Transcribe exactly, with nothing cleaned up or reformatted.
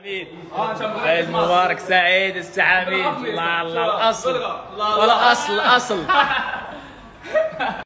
حميد. عيد مبارك سعيد السعاميد. الله الله الاصل ولا اصل اصل